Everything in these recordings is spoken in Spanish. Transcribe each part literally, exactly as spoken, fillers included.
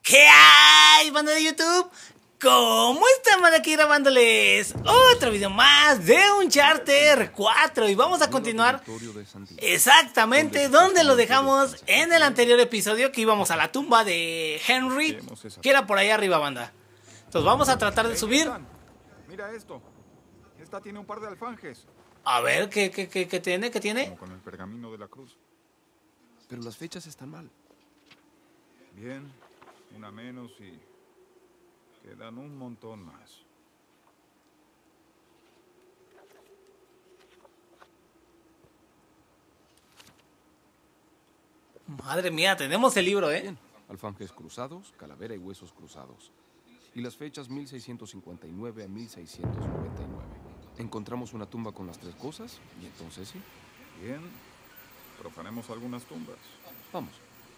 ¿Qué hay, banda de YouTube? ¿Cómo están, banda? Aquí grabándoles otro video más de Uncharted cuatro. Y vamos a continuar exactamente donde lo dejamos en el anterior episodio, que íbamos a la tumba de Henry, que era por ahí arriba, banda. Entonces vamos a tratar de subir. Mira esto. Esta tiene un par de alfanjes. A ver, ¿qué, qué, qué, qué tiene? ¿Qué tiene? Como con el pergamino de la cruz. Pero las fechas están mal. Bien, una menos y quedan un montón más. Madre mía, tenemos el libro, ¿eh? Bien, alfanjes cruzados, calavera y huesos cruzados. Y las fechas mil seiscientos cincuenta y nueve a mil seiscientos noventa y nueve. Encontramos una tumba con las tres cosas y entonces sí. Bien, profanemos algunas tumbas. Vamos.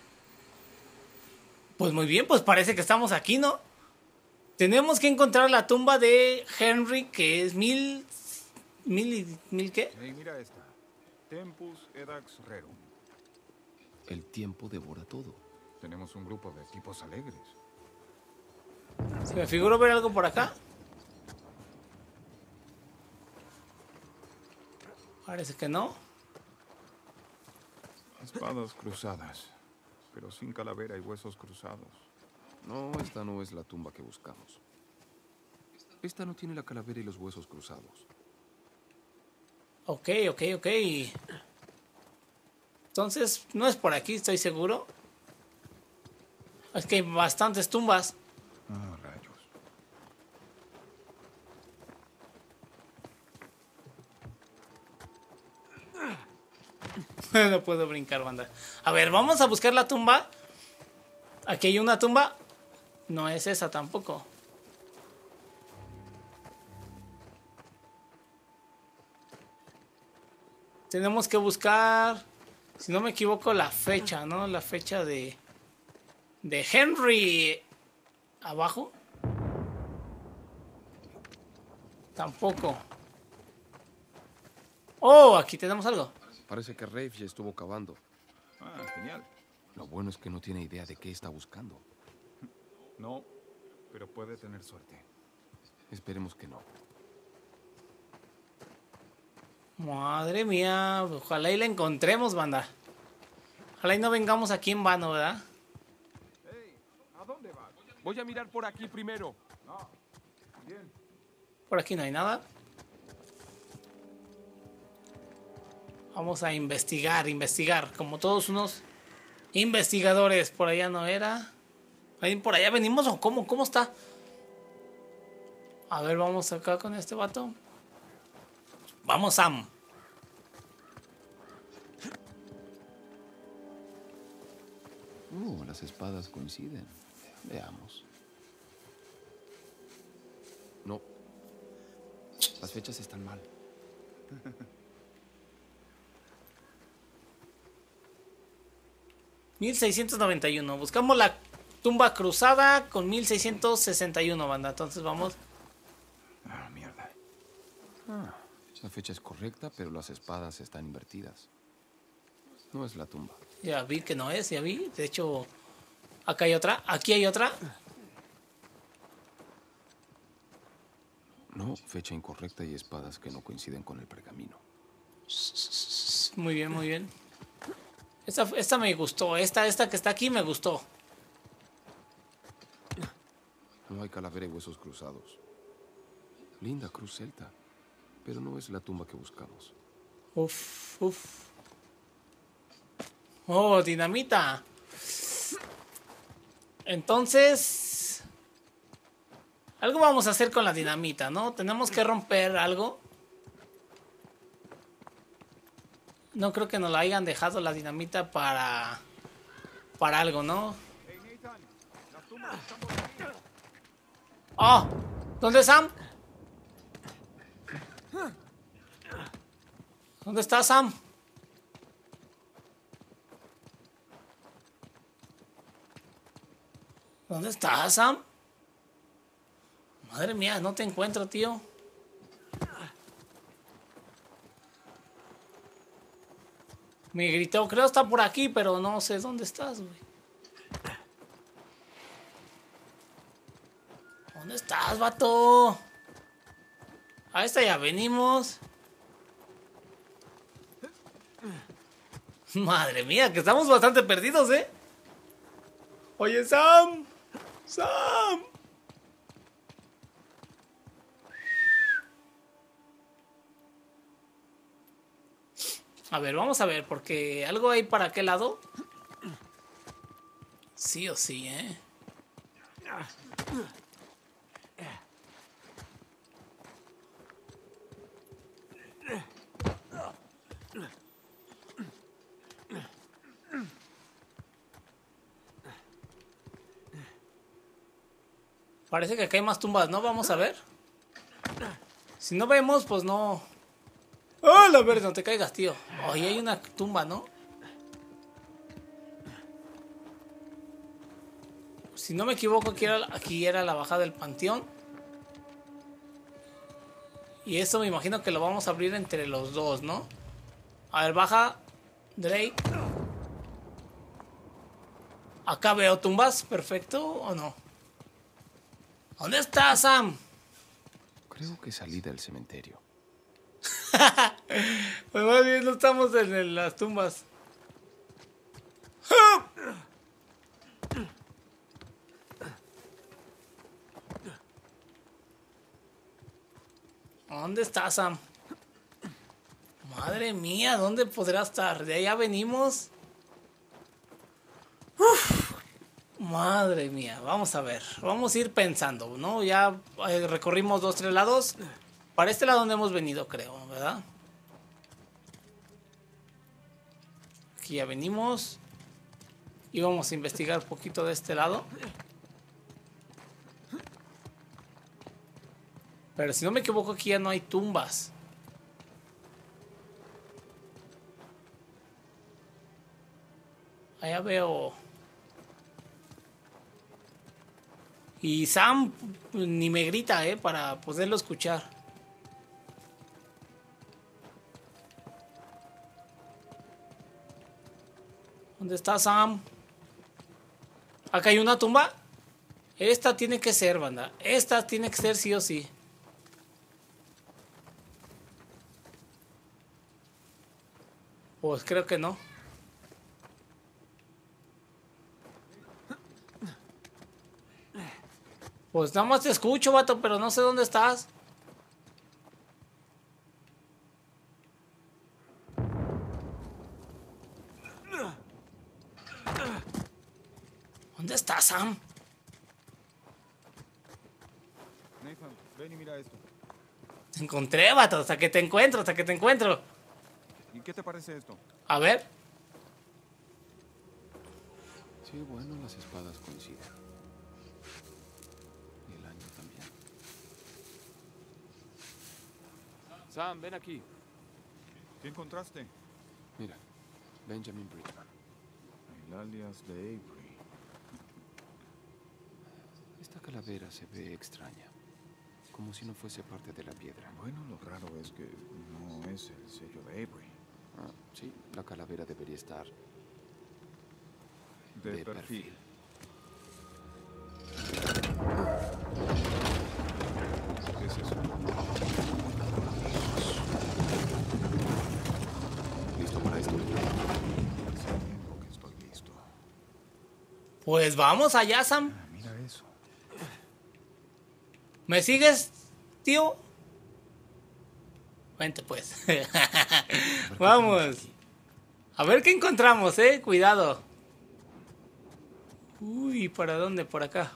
Pues muy bien, pues parece que estamos aquí, ¿no? Tenemos que encontrar la tumba de Henry, que es mil... ¿Mil, mil qué? Hey, mira esta. Tempus edax rerum. El tiempo devora todo. Tenemos un grupo de tipos alegres. ¿Se me figuró ver algo por acá? Parece que no. Espadas cruzadas, pero sin calavera y huesos cruzados. No, esta no es la tumba que buscamos. Esta no tiene la calavera y los huesos cruzados. Ok, ok, ok. Entonces, no es por aquí, estoy seguro. Es que hay bastantes tumbas. Ah, rayos. No puedo brincar, banda. A ver, vamos a buscar la tumba. Aquí hay una tumba. No es esa tampoco. Tenemos que buscar, si no me equivoco, la fecha, ¿no? La fecha de... De Henry. ¿Abajo? Tampoco. Oh, aquí tenemos algo. Parece que Rafe ya estuvo cavando. Ah, genial. Lo bueno es que no tiene idea de qué está buscando. No, pero puede tener suerte. Esperemos que no. Madre mía, ojalá y la encontremos, banda. Ojalá y no vengamos aquí en vano, ¿verdad? Hey, ¿a dónde vas? Voy a mirar por aquí primero. No. Bien. Por aquí no hay nada. Vamos a investigar, investigar, como todos unos investigadores. Por allá no era. ¿Ahí por allá venimos o cómo? ¿Cómo está? A ver, vamos acá con este vato. Vamos, Sam. Uh, las espadas coinciden. Veamos. No. Las fechas están mal. mil seiscientos noventa y uno. Buscamos la tumba cruzada con mil seiscientos sesenta y uno, banda. Entonces vamos. Ah, mierda. Ah, la fecha es correcta, pero las espadas están invertidas. No es la tumba. Ya vi que no es, ya vi. De hecho, acá hay otra. Aquí hay otra. No, fecha incorrecta y espadas que no coinciden con el pergamino. Muy bien, muy bien. Esta, esta me gustó. Esta, esta que está aquí me gustó. No hay calavera y huesos cruzados. Linda cruz celta, pero no es la tumba que buscamos. Uf, uf. Oh, dinamita. Entonces, algo vamos a hacer con la dinamita, ¿no? Tenemos que romper algo. No creo que nos la hayan dejado la dinamita para... Para algo, ¿no? Hey, Nathan, las tumbas están por aquí. ¡Oh! ¿Dónde es Sam? ¿Dónde está Sam? ¿Dónde está Sam? Madre mía, no te encuentro, tío. Me gritó, creo está por aquí, pero no sé dónde estás, güey. ¿Dónde estás, vato? A esta ya venimos. Madre mía, que estamos bastante perdidos, ¿eh? Oye, Sam. Sam. A ver, vamos a ver, porque algo hay para aquel lado. Sí o sí, ¿eh? Parece que acá hay más tumbas, ¿no? Vamos a ver. Si no vemos, pues no. ¡Oh, la verdad! No te caigas, tío. Oye, hay una tumba, ¿no? Si no me equivoco, aquí era, aquí era la bajada del panteón. Y eso me imagino que lo vamos a abrir entre los dos, ¿no? A ver, baja, Drake. Acá veo tumbas, perfecto, ¿o no? ¿Dónde está, Sam? Creo que salí del cementerio. Pues más bien no estamos en, en las tumbas. ¿Dónde está, Sam? Madre mía, ¿dónde podrá estar? De allá venimos. Uf. Madre mía, vamos a ver. Vamos a ir pensando, ¿no? Ya eh, recorrimos dos, tres lados. Para este lado donde hemos venido, creo, ¿verdad? Aquí ya venimos. Y vamos a investigar un poquito de este lado. Pero si no me equivoco, aquí ya no hay tumbas. Allá veo. Y Sam ni me grita, ¿eh? Para poderlo escuchar. ¿Dónde está Sam? Acá hay una tumba. Esta tiene que ser, banda. Esta tiene que ser sí o sí. Pues creo que no. Pues nada más te escucho, vato, pero no sé dónde estás. ¿Dónde estás, Sam? Nathan, ven y mira esto. Te encontré, vato, hasta que te encuentro, hasta que te encuentro. ¿Y qué te parece esto? A ver. Sí, bueno, las espadas coinciden. Y el año también. Sam, ven aquí. ¿Qué encontraste? Mira, Benjamin Bridgman. El alias de Avery. Esta calavera se ve extraña. Como si no fuese parte de la piedra. Bueno, lo raro es que no es el sello de Avery. Ah, sí, la calavera debería estar De, de perfil. perfil. ¿Qué es eso? ¿Listo para esto? Sabiendo que estoy listo. Pues vamos allá, Sam. Ah, mira eso. ¿Me sigues, tío? Vente, pues. Vamos. A ver qué encontramos, eh. Cuidado. Uy, ¿para dónde? Por acá.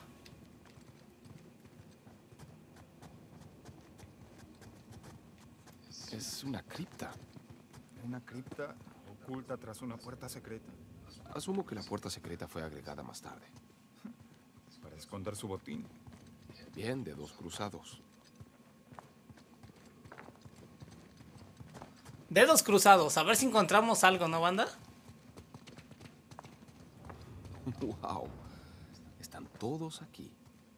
Es una cripta. Una cripta oculta tras una puerta secreta. Asumo que la puerta secreta fue agregada más tarde. Para esconder su botín. Bien, dedos cruzados. Dedos cruzados. A ver si encontramos algo, ¿no, banda? ¡Wow! Están todos aquí.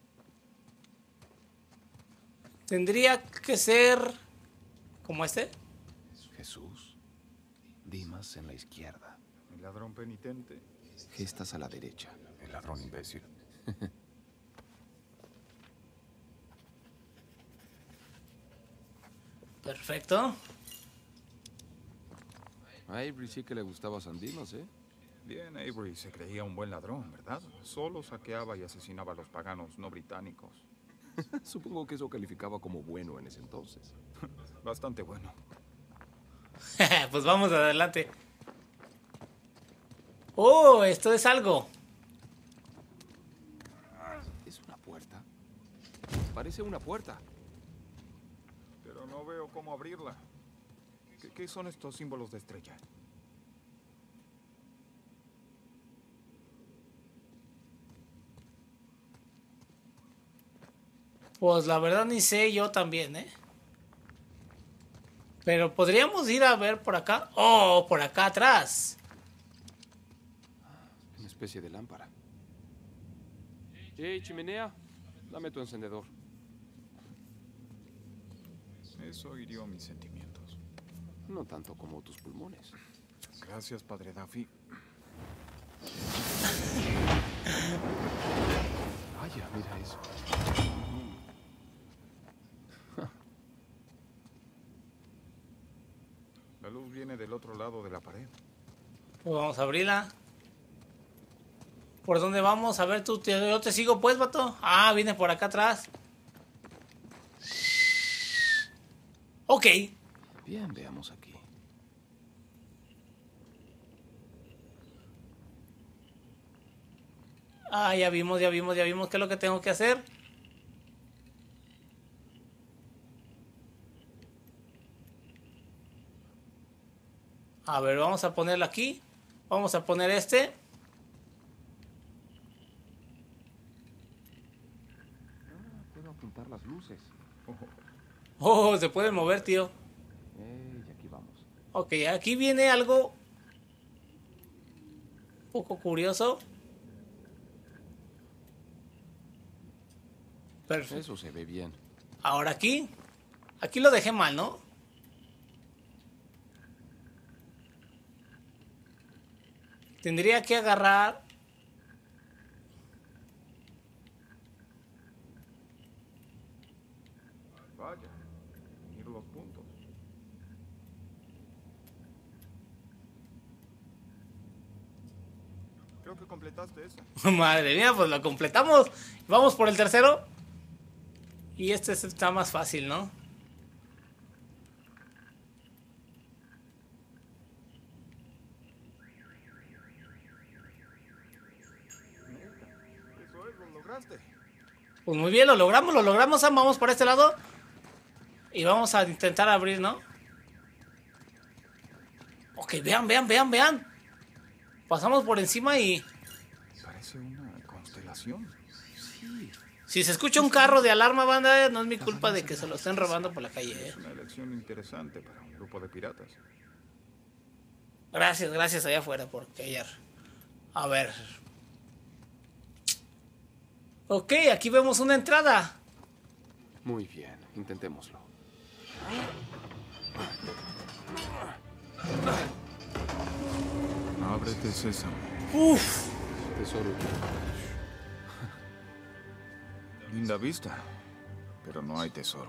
Tendría que ser... ¿como este? Jesús. Dimas en la izquierda. El ladrón penitente. Gestas a la derecha. El ladrón imbécil. Perfecto. A Avery sí que le gustaba Sandinos, ¿eh? Bien, Avery se creía un buen ladrón, ¿verdad? Solo saqueaba y asesinaba a los paganos no británicos. Supongo que eso calificaba como bueno en ese entonces. Bastante bueno. Pues vamos adelante. Oh, esto es algo. ¿Es una puerta? Parece una puerta. Pero no veo cómo abrirla. ¿Qué, qué son estos símbolos de estrella? Pues la verdad ni sé, yo también, ¿eh? Pero podríamos ir a ver por acá. Oh, por acá atrás. Una especie de lámpara. Hey, chimenea, dame tu encendedor. Eso hirió mis sentimientos. No tanto como tus pulmones. Gracias, padre Duffy. Vaya, mira eso. La luz viene del otro lado de la pared. Pues vamos a abrirla. ¿Por dónde vamos? A ver, tú, te, yo te sigo pues, vato. Ah, viene por acá atrás. Ok. Bien, veamos aquí. Ah, ya vimos, ya vimos, ya vimos qué es lo que tengo que hacer. A ver, vamos a ponerlo aquí. Vamos a poner este. Ah, puedo apuntar las luces. Oh, se puede mover, tío. Eh, y aquí vamos. Ok, aquí viene algo un poco curioso. Perfecto. Eso se ve bien. Ahora aquí. Aquí lo dejé mal, ¿no? Tendría que agarrar. Vaya, ir los puntos. Creo que completaste eso. Madre mía, pues lo completamos. Vamos por el tercero. Y este está más fácil, ¿no? Eso es, lo lograste. Pues muy bien, lo logramos, lo logramos, Sam. Vamos por este lado. Y vamos a intentar abrir, ¿no? Ok, vean, vean, vean, vean. Pasamos por encima y... Parece una constelación. Sí. Si se escucha un carro de alarma, banda, no es mi culpa de que se lo estén robando por la calle, ¿eh? Es una elección interesante para un grupo de piratas. Gracias, gracias allá afuera por callar. A ver. Ok, aquí vemos una entrada. Muy bien, intentémoslo. Ábrete, sésamo. Uf. Tesoro. Linda vista, pero no hay tesoro.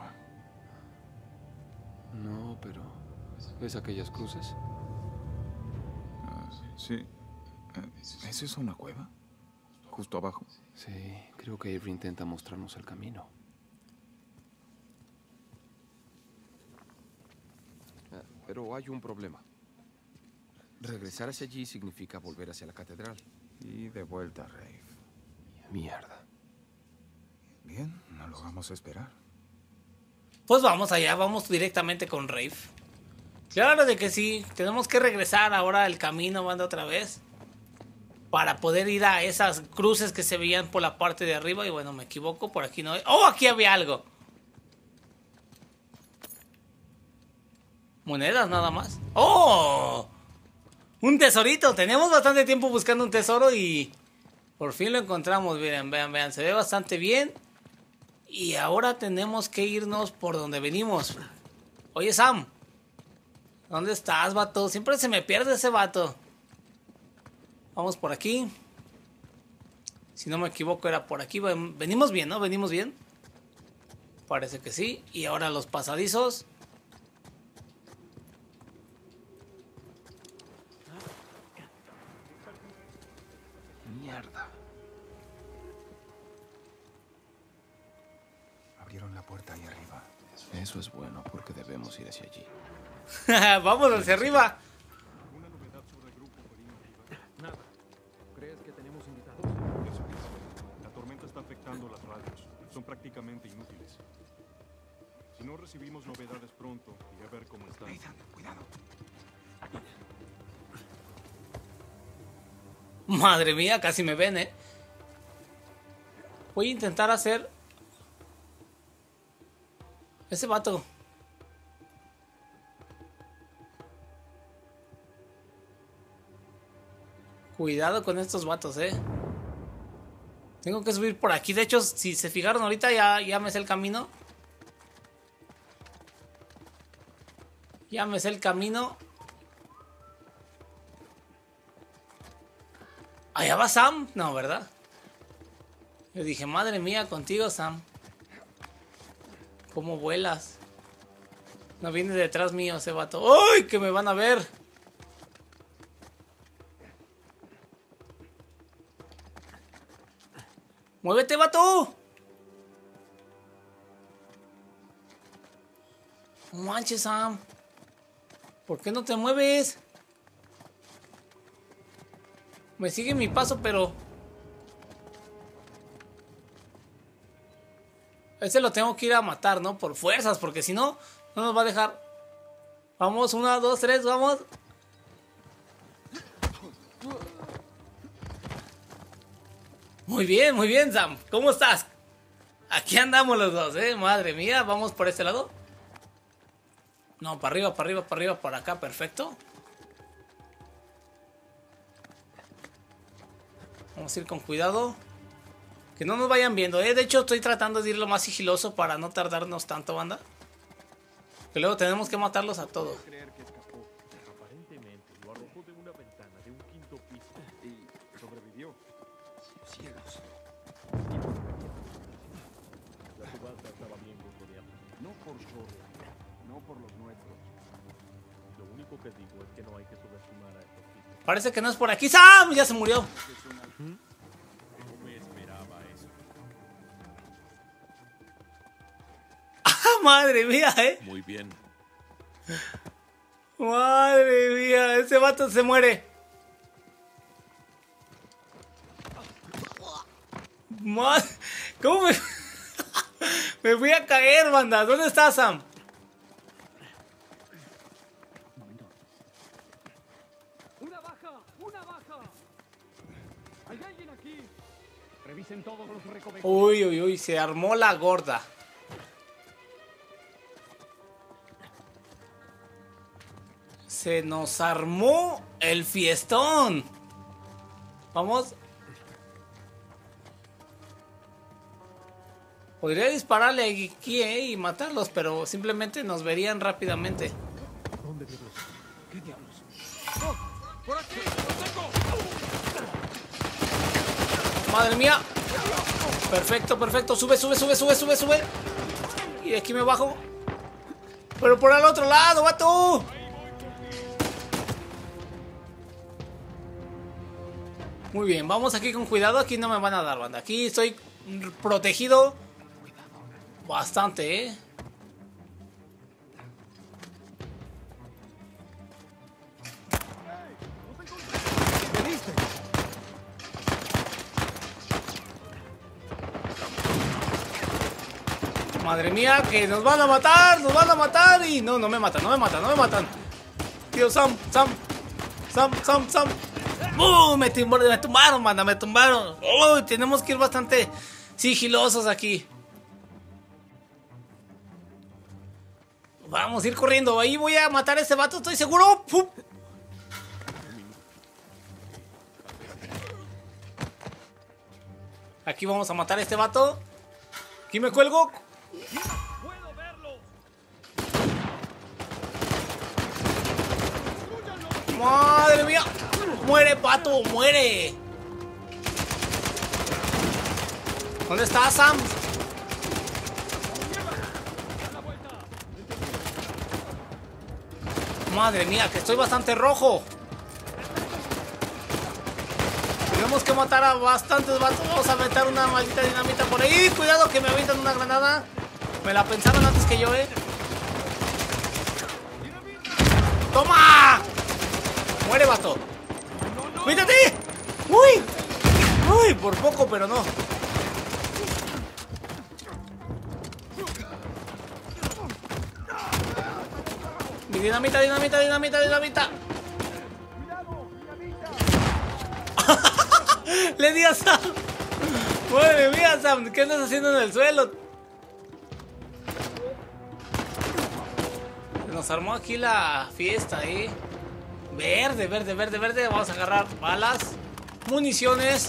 No, pero... ¿Ves aquellas cruces? Ah, sí. Eh, ¿Es eso una cueva? Justo abajo. Sí, creo que Avery intenta mostrarnos el camino. Ah, pero hay un problema. Regresar hacia allí significa volver hacia la catedral. Y de vuelta, Rafe. Mierda. Bien, no lo vamos a esperar. Pues vamos allá, vamos directamente con Rafe. Claro de que sí, tenemos que regresar ahora el camino, banda, otra vez. Para poder ir a esas cruces que se veían por la parte de arriba. Y bueno, me equivoco, por aquí no hay... ¡Oh, aquí había algo! Monedas nada más. ¡Oh! Un tesorito. Tenemos bastante tiempo buscando un tesoro y... por fin lo encontramos. Miren, vean, vean. Se ve bastante bien. Y ahora tenemos que irnos por donde venimos. Oye, Sam. ¿Dónde estás, vato? Siempre se me pierde ese vato. Vamos por aquí. Si no me equivoco era por aquí. Venimos bien, ¿no? Venimos bien. Parece que sí. Y ahora los pasadizos. Eso es bueno, porque debemos ir hacia allí. Vamos hacia arriba. ¿Alguna novedad sobre el grupo Perímetro? Nada. ¿Crees que tenemos invitados? Eso es. La tormenta está afectando las radios. Son prácticamente inútiles. Si no recibimos novedades pronto, iré a ver cómo están. Nathan, cuidado. Madre mía, casi me ven, eh. Voy a intentar hacer ese vato. Cuidado con estos vatos, eh. Tengo que subir por aquí. De hecho, si se fijaron ahorita, ya, ya me sé el camino. Ya me sé el camino. ¿Allá va Sam? No, ¿verdad? Yo dije, madre mía, contigo, Sam. ¿Cómo vuelas? No viene detrás mío ese vato. ¡Uy! Que me van a ver. ¡Muévete, vato! No manches, Sam. ¿Por qué no te mueves? Me sigue mi paso, pero... ese lo tengo que ir a matar, ¿no? Por fuerzas, porque si no, no nos va a dejar. Vamos, una, dos, tres, vamos. Muy bien, muy bien, Sam. ¿Cómo estás? Aquí andamos los dos, ¿eh? Madre mía, vamos por este lado. No, para arriba, para arriba, para arriba, por acá, perfecto. Vamos a ir con cuidado. Que no nos vayan viendo, ¿eh? De hecho, estoy tratando de ir lo más sigiloso para no tardarnos tanto, banda. Que luego tenemos que matarlos a todos. Creer que escapó. Aparentemente lo arrojó de una ventana de un quinto piso y sobrevivió. Cielos. La subasta estaba bien custodiada. No por Shore, no por los nuestros. Lo único que digo es que no hay que subestimar a estos tipos. Parece que no es por aquí. ¡Sam! Ya se murió. No me esperaba eso. ¡Ah, madre mía, eh! Muy bien. Madre mía, ese vato se muere. Madre, ¿cómo me... me fui a caer, banda? ¿Dónde está Sam? ¡Una baja! ¡Una baja! ¿Hay alguien aquí? Revisen todos los recovecos. Uy, uy, uy, se armó la gorda. Se nos armó el fiestón. Vamos. Podría dispararle aquí, eh, y matarlos, pero simplemente nos verían rápidamente. ¿Dónde debo? ¿Qué diablos? ¡Por aquí! Madre mía. Perfecto, perfecto. Sube, sube, sube, sube, sube, sube. Y de aquí me bajo. Pero por el otro lado, vato. Muy bien, vamos aquí con cuidado. Aquí no me van a dar, banda. Aquí estoy protegido bastante, eh. Madre mía, que nos van a matar, nos van a matar. Y no, no me matan, no me matan, no me matan. Tío, Sam, Sam, Sam, Sam, Sam. ¡Uh! Me tumbaron, me tumbaron, manda, me tumbaron. ¡Oh! Tenemos que ir bastante sigilosos aquí. Vamos a ir corriendo. Ahí voy a matar a ese vato, estoy seguro. ¡Pum! Aquí vamos a matar a este vato. Aquí me cuelgo. ¡Puedo verlo! ¡Madre mía! ¡Muere, pato! ¡Muere! ¿Dónde está Sam? Madre mía, que estoy bastante rojo. Tenemos que matar a bastantes vatos. Vamos a aventar una maldita dinamita por ahí. Cuidado que me avientan una granada. Me la pensaron antes que yo, eh. ¡Toma! ¡Muere, vato! ¡Cuídate! ¡Uy! ¡Uy! Por poco, pero no. Mi dinamita, dinamita, dinamita, dinamita. Le di a Sam. Madre mía, Sam, ¿qué andas haciendo en el suelo? Nos armó aquí la fiesta, ¿eh? Verde, verde, verde, verde. Vamos a agarrar balas, municiones.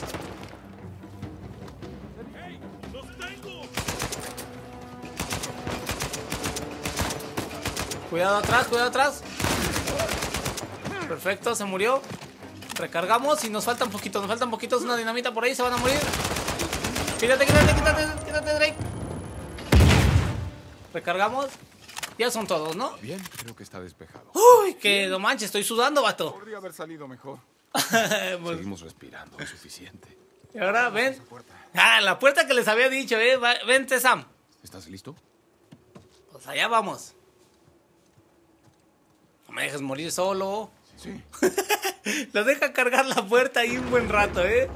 Cuidado atrás, cuidado atrás. Perfecto, se murió. Recargamos y nos falta un poquito, nos falta un poquito. Es una dinamita por ahí, se van a morir. Quítate, quítate, quítate, quítate, Drake. Recargamos. Ya son todos, ¿no? Bien, creo que está despejado. Uy, que no manches, estoy sudando, vato. Podría haber salido mejor. Pues, Seguimos respirando, es suficiente. y ahora, ven. Ah, la puerta que les había dicho, eh. Va- Vente, Sam. ¿Estás listo? Pues allá vamos. No me dejes morir solo. Sí. Lo deja cargar la puerta ahí un buen rato, ¿eh?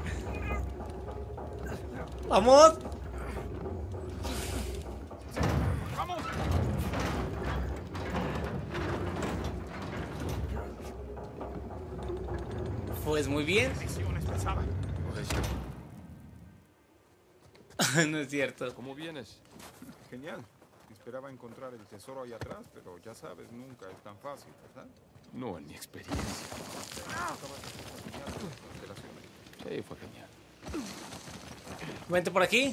¡Vamos! Pues muy bien. No es cierto. ¿Cómo vienes? Genial. Esperaba encontrar el tesoro ahí atrás, pero ya sabes, nunca es tan fácil, ¿verdad? No, en mi experiencia. Sí, fue genial. Vente por aquí.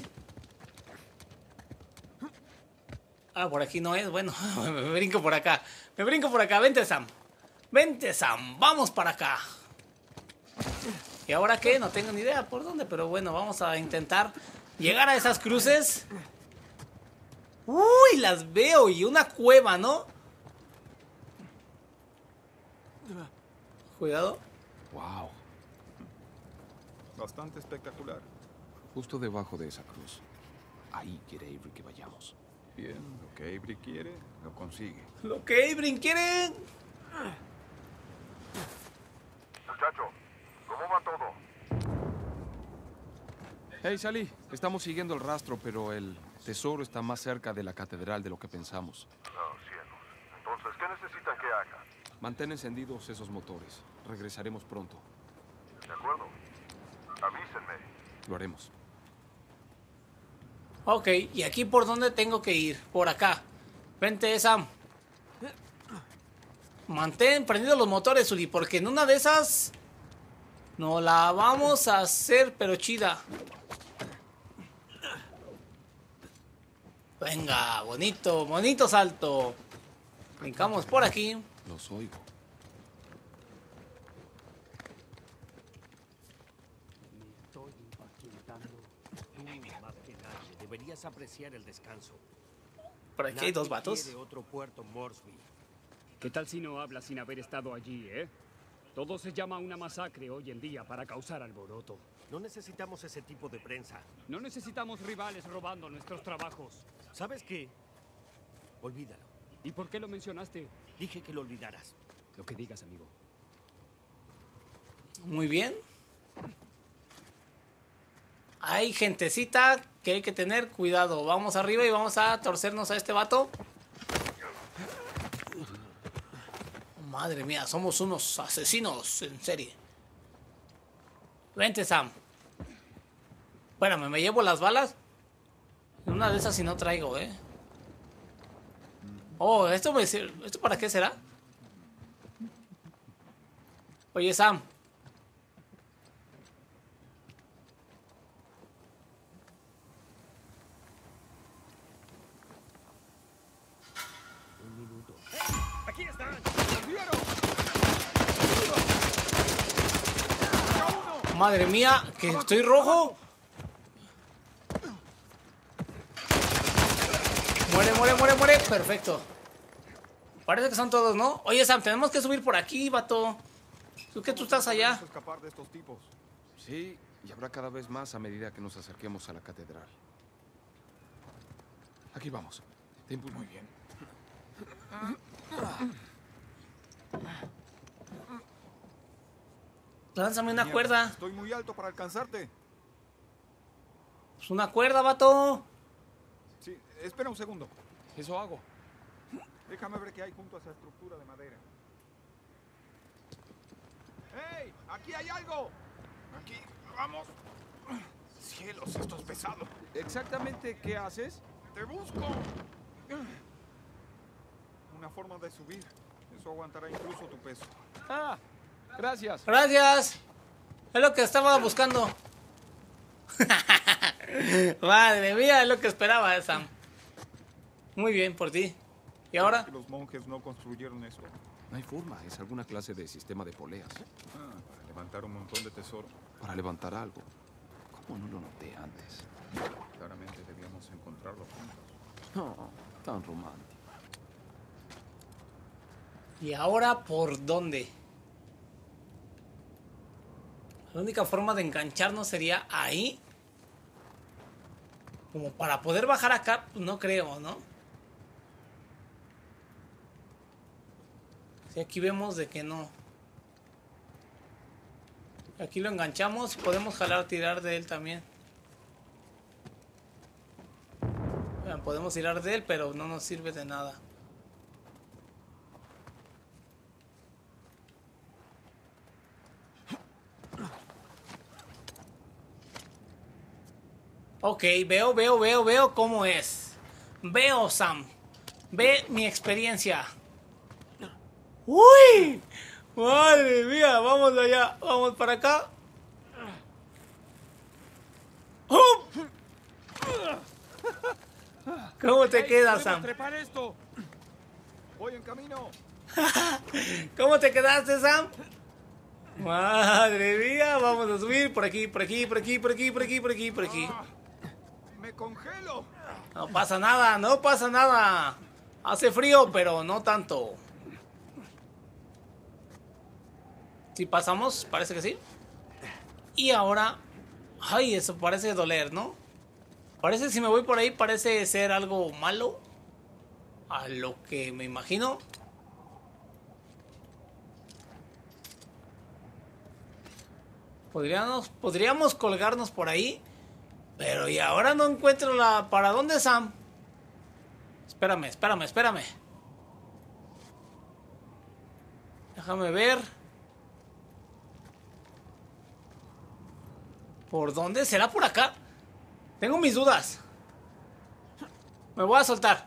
Ah, por aquí no es. Bueno, me brinco por acá. Me brinco por acá. Vente, Sam. Vente, Sam. Vamos para acá. ¿Y ahora qué? No tengo ni idea por dónde, pero bueno, vamos a intentar llegar a esas cruces. Uy, las veo. Y una cueva, ¿no? Cuidado. Wow. Bastante espectacular. Justo debajo de esa cruz. Ahí quiere Avery que vayamos. Bien, lo que Avery quiere, lo consigue. Lo que Avery quiere. Muchacho, ¿cómo va todo? Hey, Sally. Estamos siguiendo el rastro, pero el tesoro está más cerca de la catedral de lo que pensamos. Oh, cielos. Entonces, ¿qué necesitan que haga? Mantén encendidos esos motores. Regresaremos pronto. ¿De acuerdo? Avísenme. Lo haremos. Ok, ¿y aquí por dónde tengo que ir? Por acá. Vente, Sam. Mantén prendidos los motores, Uli, porque en una de esas no la vamos a hacer, pero chida. Venga, bonito, bonito salto. Brincamos por aquí. Los oigo. Estoy impacientando. Tú, más que nadie, deberías apreciar el descanso. Por aquí hay dos Nadie vatos. quiere otro puerto Moresby. ¿Qué tal si no habla sin haber estado allí, eh? Todo se llama una masacre hoy en día para causar alboroto. No necesitamos ese tipo de prensa. No necesitamos rivales robando nuestros trabajos. ¿Sabes qué? Olvídalo. ¿Y por qué lo mencionaste? Dije que lo olvidaras. Lo que digas, amigo. Muy bien. Hay gentecita que hay que tener cuidado. Vamos arriba y vamos a torcernos a este vato. Madre mía, somos unos asesinos en serie. Vente, Sam. Espérame, ¿me llevo las balas? Una de esas si no traigo, ¿eh? Oh, ¿esto, me, ¿esto para qué será? Oye, Sam. Un minuto. ¡Aquí están! Madre mía, que estoy rojo. Muere, muere, muere, muere. Perfecto. Parece que son todos, ¿no? Oye, Sam, tenemos que subir por aquí, vato. ¿Tú que tú estás allá? Podemos escapar de estos tipos. Sí, y habrá cada vez más a medida que nos acerquemos a la catedral. Aquí vamos. Te impulso. Muy bien. Lánzame una Mierda, cuerda. Estoy muy alto para alcanzarte. Pues una cuerda, vato. Sí, espera un segundo. Eso hago. Déjame ver qué hay junto a esa estructura de madera. ¡Hey! ¡Aquí hay algo! Aquí, vamos. Cielos, esto es pesado. ¿Exactamente qué haces? ¡Te busco! Una forma de subir. Eso aguantará incluso tu peso. Ah, gracias. Gracias. Es lo que estaba buscando. Madre mía, es lo que esperaba, Sam. Muy bien, por ti. ¿Y ahora? Los monjes no construyeron eso. No hay forma, es alguna clase de sistema de poleas. Ah, para levantar un montón de tesoro. Para levantar algo. ¿Cómo no lo noté antes? Claramente debíamos encontrarlo juntos. No, tan romántico. ¿Y ahora por dónde? La única forma de engancharnos sería ahí. Como para poder bajar acá, pues no creo, ¿no? Si aquí vemos de que no. Aquí lo enganchamos y podemos jalar, tirar de él también. Vean, podemos tirar de él, pero no nos sirve de nada. Ok, veo, veo, veo, veo cómo es. Veo, Sam. Ve mi experiencia. ¡Uy! ¡Madre mía! Vamos allá. Vamos para acá. ¡Oh! ¿Cómo te quedas, Sam? ¡Trepar esto! Voy en camino. ¿Cómo te quedaste, Sam? Madre mía, vamos a subir por aquí, por aquí, por aquí, por aquí, por aquí, por aquí, por aquí. Ah, ¡Me congelo! No pasa nada, no pasa nada. Hace frío, pero no tanto. Si pasamos, parece que sí. Y ahora... Ay, eso parece doler, ¿no? Parece, si me voy por ahí, parece ser algo malo. A lo que me imagino. Podríamos, podríamos colgarnos por ahí. Pero y ahora no encuentro la... ¿Para dónde, Sam? Espérame, espérame, espérame. Déjame ver. ¿Por dónde? ¿Será por acá? Tengo mis dudas. Me voy a soltar.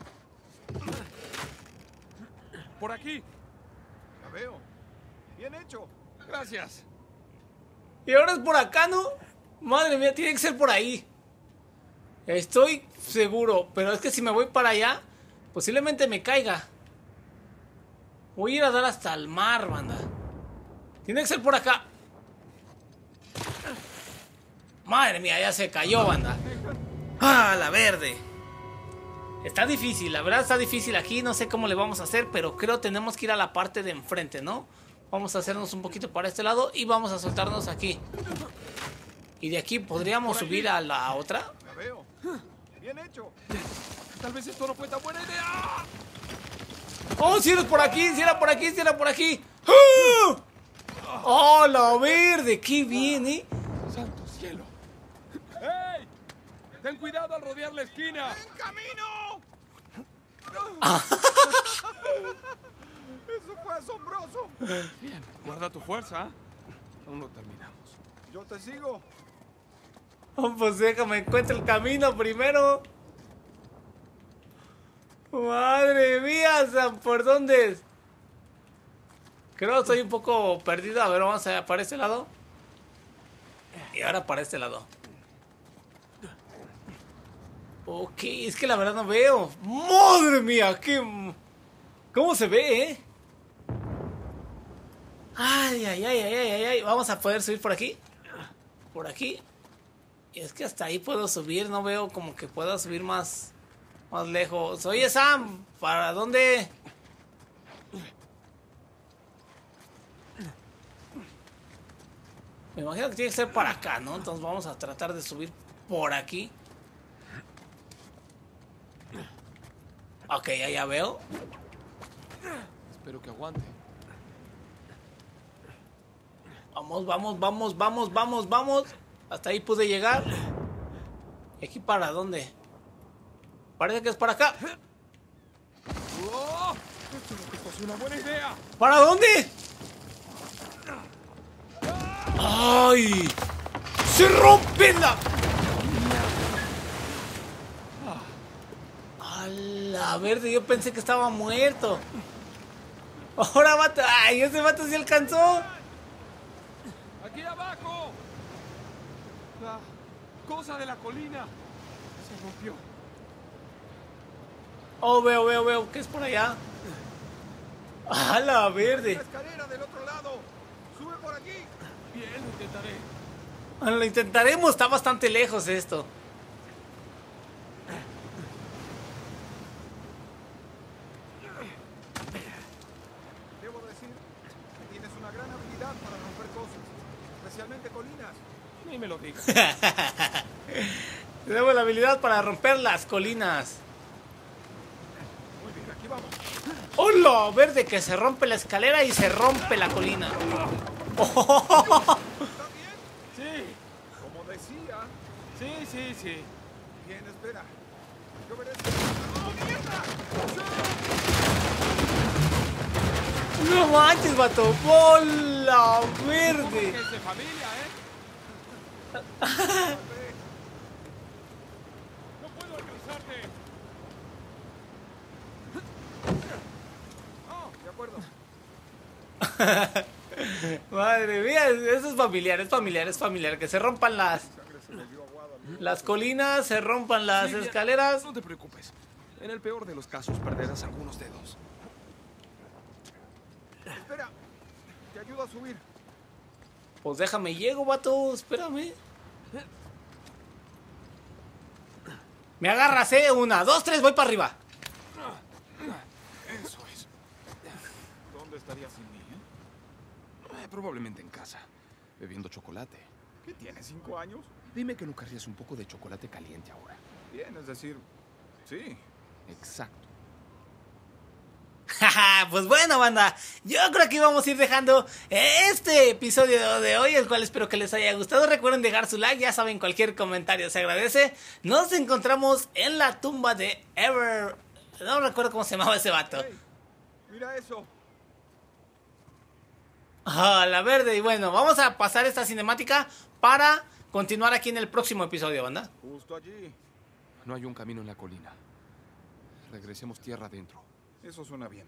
¡Por aquí! La veo. Bien hecho. Gracias. Y ahora es por acá, ¿no? Madre mía, tiene que ser por ahí. Estoy seguro. Pero es que si me voy para allá, posiblemente me caiga. Voy a ir a dar hasta el mar, banda. Tiene que ser por acá. Madre mía, ya se cayó, banda. Ah, la verde. Está difícil, la verdad está difícil aquí. No sé cómo le vamos a hacer, pero creo tenemos que ir a la parte de enfrente, ¿no? Vamos a hacernos un poquito para este lado y vamos a soltarnos aquí. Y de aquí podríamos subir a la otra. La veo. Bien hecho. Tal vez esto no fue tan buena idea. ¡Oh, si eres por aquí! ¡Si era por aquí! ¡Si era por aquí! ¡Ah! ¡Oh, la verde! ¡Qué bien, eh! ¡Santo cielo! ¡Ey! ¡Ten cuidado al rodear la esquina! ¡En camino! Eso fue asombroso. Bien, Guarda tu fuerza. aún no terminamos. Yo te sigo. Oh, pues déjame encuentro el camino primero. Madre mía, Sam, ¿por dónde es? Creo que estoy un poco perdido. A ver, vamos a para este lado. Y ahora para este lado. Ok, es que la verdad no veo. ¡Madre mía! ¡Qué... ¿Cómo se ve, eh? Ay, ay, ay, ay, ay, ay. Vamos a poder subir por aquí. Por aquí. Y es que hasta ahí puedo subir. No veo como que pueda subir más... Más lejos. Oye, Sam, ¿para dónde? Me imagino que tiene que ser para acá, ¿no? Entonces vamos a tratar de subir por aquí. Ok, ya, ya veo. Espero que aguante. Vamos, vamos, vamos, vamos, vamos, vamos. Hasta ahí pude llegar. ¿Y aquí para dónde? Parece que es para acá. ¡Oh! Esto es una buena idea. ¿Para dónde? ¡Ay! ¡Se rompe la! ¡A la verde! Yo pensé que estaba muerto. Ahora vato. ¡Ay! Ese vato sí alcanzó. ¡Aquí abajo! La cosa de la colina se rompió. Oh, veo, veo, veo. ¿Qué es por allá? ¡A la verde! La escalera del otro lado. Sube por aquí. Bien, lo intentaré. Lo intentaremos. Está bastante lejos esto. Debo decir que tienes una gran habilidad para romper cosas, especialmente colinas. Ni me lo digas. Tenemos la habilidad para romper las colinas. Muy bien, aquí vamos. ¡Hola! Verde, que se rompe la escalera y se rompe la colina. ¿Está bien? Sí. Como decía. Sí, sí, sí. Bien, espera. Yo veré. ¡Oh, mierda! No manches, vato. ¡Hola! Verde. Es de familia, ¿eh? ¡No puedo alcanzarte! Oh, de acuerdo. Madre mía, eso es familiar, es familiar, es familiar. Que se rompan las, las colinas, se rompan las Sí, bien. escaleras. No te preocupes. En el peor de los casos perderás algunos dedos. Espera. Te ayudo a subir. Pues déjame, llego, vato. Espérame. Me agarras, eh. Una, dos, tres, voy para arriba. Eso es. ¿Dónde estarías sin mí? Eh, probablemente en casa, bebiendo chocolate. ¿Qué tienes, cinco años? Dime que no querrías un poco de chocolate caliente ahora. Bien, es decir, sí. Exacto. Pues bueno, banda, yo creo que vamos a ir dejando este episodio de hoy, el cual espero que les haya gustado. Recuerden dejar su like, ya saben, cualquier comentario se agradece. Nos encontramos en la tumba de Ever... No recuerdo cómo se llamaba ese vato. Hey, mira eso. Ah, la verde. Y bueno, vamos a pasar esta cinemática para continuar aquí en el próximo episodio, banda. Justo allí. No hay un camino en la colina. Regresemos tierra adentro. Eso suena bien.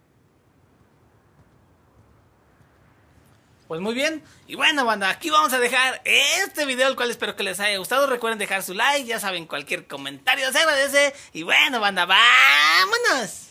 Pues muy bien, y bueno, banda, aquí vamos a dejar este video, el cual espero que les haya gustado. Recuerden dejar su like, ya saben, cualquier comentario se agradece. Y bueno, banda, vámonos.